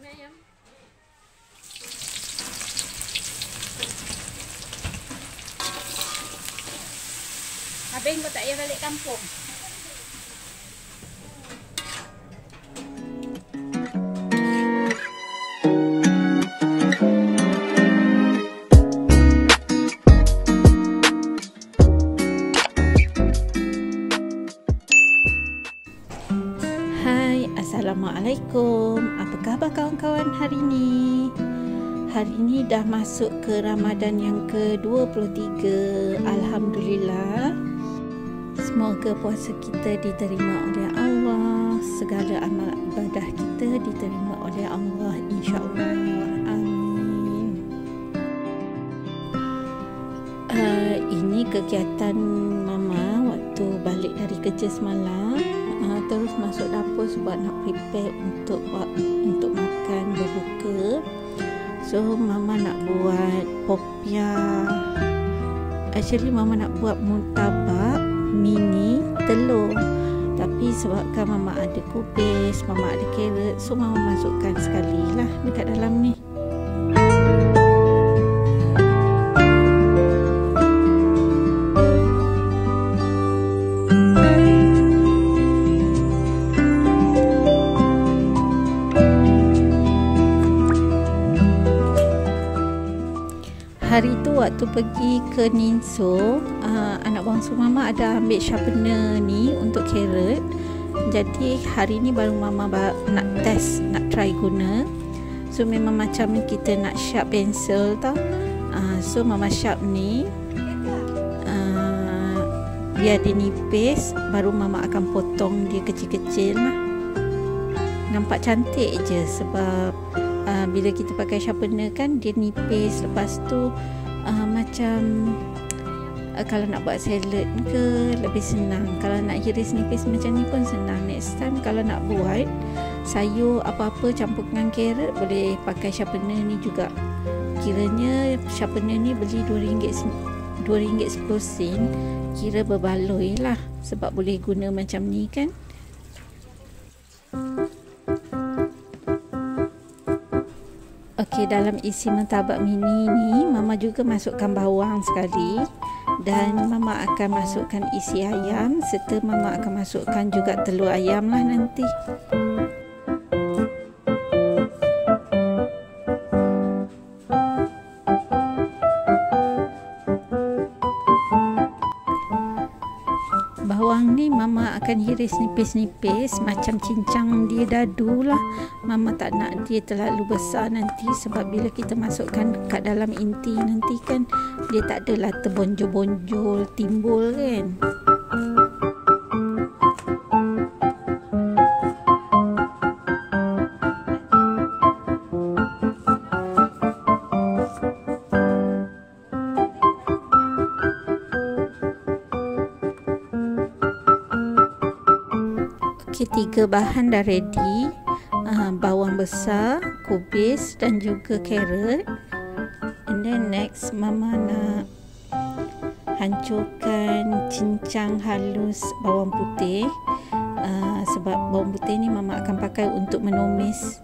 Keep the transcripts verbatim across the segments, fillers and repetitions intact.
ayam. Abang kau tak payah balik kampung. Hai, Assalamualaikum. Apa khabar kawan-kawan hari ini? Hari ini dah masuk ke Ramadan yang ke dua puluh tiga. Alhamdulillah. Semoga puasa kita diterima oleh Allah. Segala amal ibadah kita diterima oleh Allah, insya-Allah. Amin. Uh, ini kegiatan Mama waktu balik dari kerja semalam. Uh, terus masuk dapur sebab nak prepare untuk untuk makan berbuka. So Mama nak buat popiah. Actually Mama nak buat murtabak mini telur. Tapi sebabkan Mama ada kubis, Mama ada carrot, so Mama masukkan sekali lah dekat dalam ni. Hari tu waktu pergi ke Ninso, uh, anak bangsa Mama ada ambil sharpener ni untuk carrot. Jadi hari ni baru Mama nak test, nak try guna. So memang macam kita nak sharp pencil tau. Uh, so Mama sharp ni uh, biar dia nipis, baru Mama akan potong dia kecil-kecil lah. Nampak cantik je sebab Uh, bila kita pakai sharpener kan dia nipis. Lepas tu uh, macam uh, kalau nak buat salad ke lebih senang. Kalau nak iris nipis macam ni pun senang. Next time kalau nak buat sayur apa-apa campur dengan carrot, boleh pakai sharpener ni juga. Kiranya sharpener ni beli dua ringgit sepuluh sen. Kira berbaloi lah sebab boleh guna macam ni kan. Okey, dalam isi murtabak mini ni Mama juga masukkan bawang sekali, dan Mama akan masukkan isi ayam, serta Mama akan masukkan juga telur ayam lah nanti. Bawang ni Mama akan hiris nipis-nipis macam cincang dia dadu lah. Mama tak nak dia terlalu besar nanti, sebab bila kita masukkan kat dalam inti nanti kan dia tak adalah terbonjol-bonjol timbul kan. Okay, tiga bahan dah ready. Uh, bawang besar, kubis dan juga carrot. And then next Mama nak hancurkan cincang halus bawang putih. Uh, sebab bawang putih ni Mama akan pakai untuk menumis.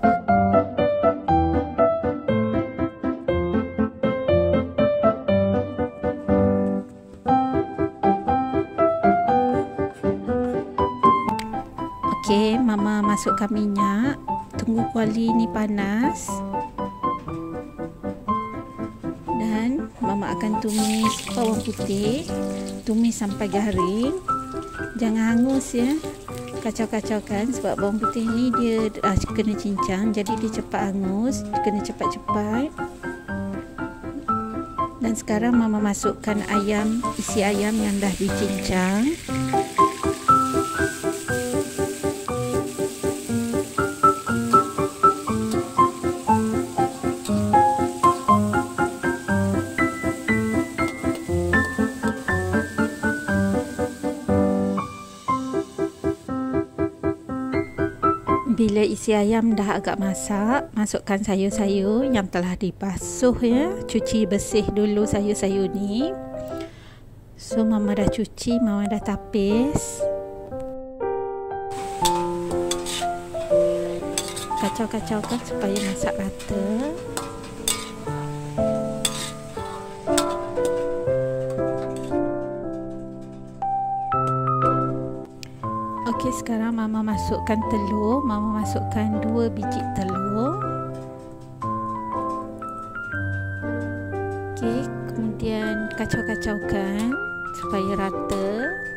Okey, Mama masukkan minyak. Tunggu kuali ni panas. Dan Mama akan tumis bawang putih. Tumis sampai garing. Jangan hangus ya. Kacau-kacaukan sebab bawang putih ni dia dah kena cincang, jadi dia cepat hangus. Kena cepat-cepat. Dan sekarang Mama masukkan ayam, isi ayam yang dah dicincang. Bila isi ayam dah agak masak, masukkan sayur-sayur yang telah dibasuh ya. Cuci bersih dulu sayur-sayur ni. So Mama dah cuci, Mama dah tapis. kacau-kacaukan supaya masak rata. Okey, sekarang Mama masukkan telur. Mama masukkan dua biji telur. Okey, kemudian kacau-kacaukan supaya rata.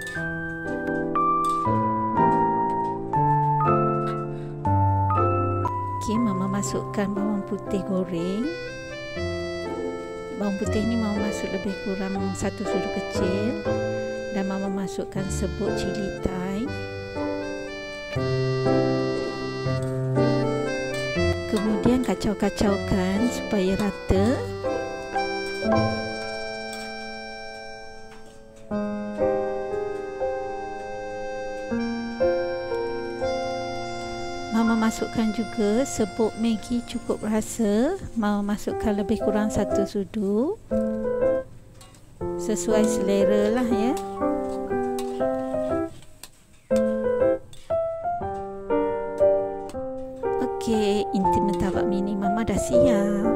Okey, Mama masukkan bawang putih goreng. Bawang putih ni Mama masuk lebih kurang satu sudu kecil, dan Mama masukkan serbuk cili Thai. Kemudian kacau-kacaukan supaya rata. Mama masukkan juga serbuk Maggi cukup rasa. Mama masukkan lebih kurang satu sudu, sesuai selera lah ya. Okey, inti martabak mini Mama dah siap.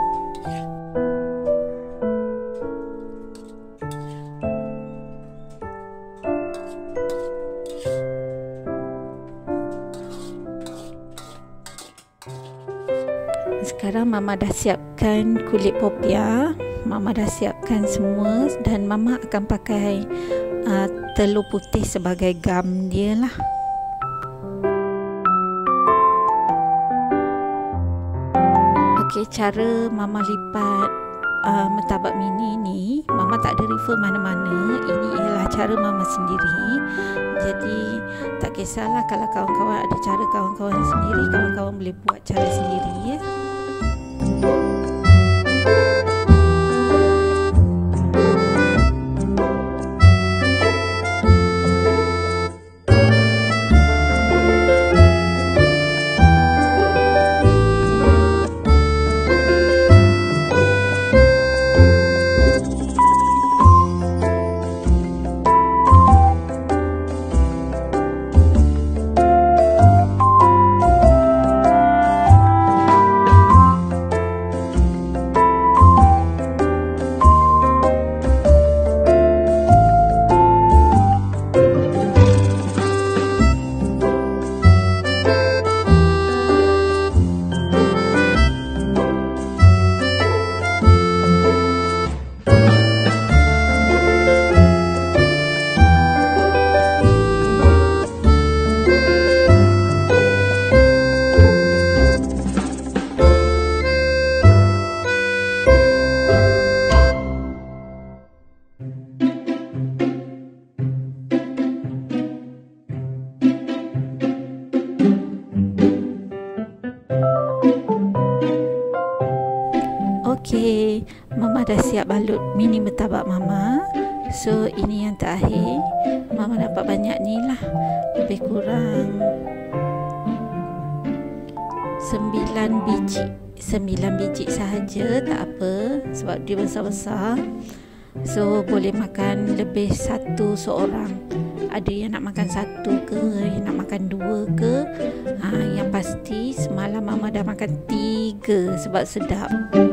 Sekarang Mama dah siapkan kulit popia. Mama dah siapkan semua, dan Mama akan pakai uh, telur putih sebagai gam dia lah. Okey, cara Mama lipat uh, martabak mini ni, Mama tak ada refer mana-mana. Ini ialah cara Mama sendiri. Jadi tak kisahlah kalau kawan-kawan ada cara kawan-kawan sendiri, kawan-kawan boleh buat cara sendiri ya. Okey, Mama dah siap balut mini martabak Mama. So ini yang terakhir. Mama dapat banyak ni lah, lebih kurang sembilan biji. Sembilan biji sahaja, tak apa, sebab dia besar-besar. So boleh makan lebih satu seorang. Ada yang nak makan satu ke, yang nak makan dua ke. ha, Yang pasti semalam Mama dah makan tiga sebab sedap.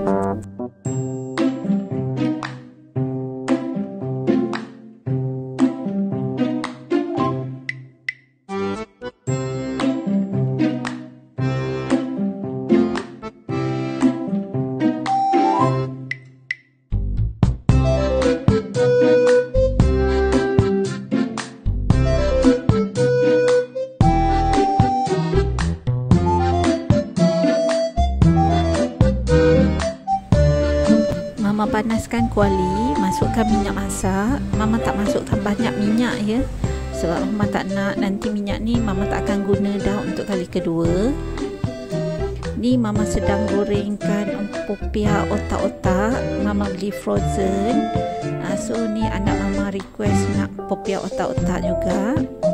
Mama panaskan kuali, masukkan minyak masak. Mama tak masukkan banyak minyak ya, sebab Mama tak nak nanti minyak ni Mama tak akan guna dah untuk kali kedua. Ni Mama sedang gorengkan popia otak-otak. Mama beli frozen. uh, So ni anak Mama request nak popia otak-otak juga.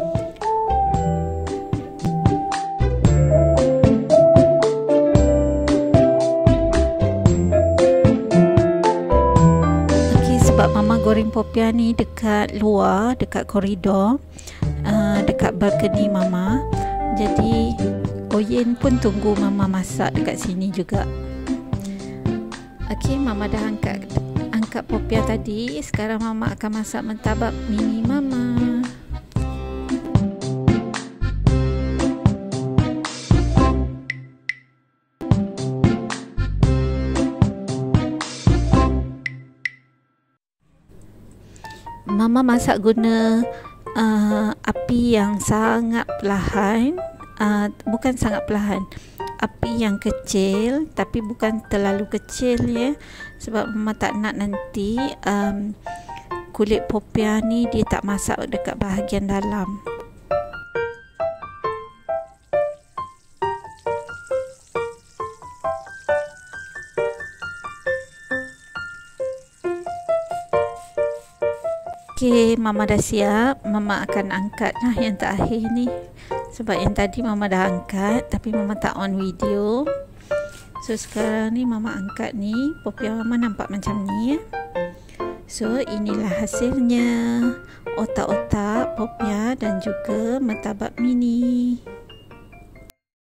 Sebab Mama goreng popia ni dekat luar, dekat koridor, uh, dekat balkoni Mama. Jadi Oyen pun tunggu Mama masak dekat sini juga. Okey, Mama dah angkat angkat popiah tadi. Sekarang Mama akan masak mentabak mini Mama. Mama masak guna uh, api yang sangat perlahan, uh, bukan sangat perlahan, api yang kecil tapi bukan terlalu kecil ya, sebab Mama tak nak nanti um, kulit popiah ni dia tak masak dekat bahagian dalam. Okey, Mama dah siap. Mama akan angkat lah yang terakhir ni. Sebab yang tadi Mama dah angkat tapi Mama tak on video. So sekarang ni Mama angkat ni. Popiah Mama nampak macam ni ya. So inilah hasilnya. Otak-otak popiah dan juga martabak mini.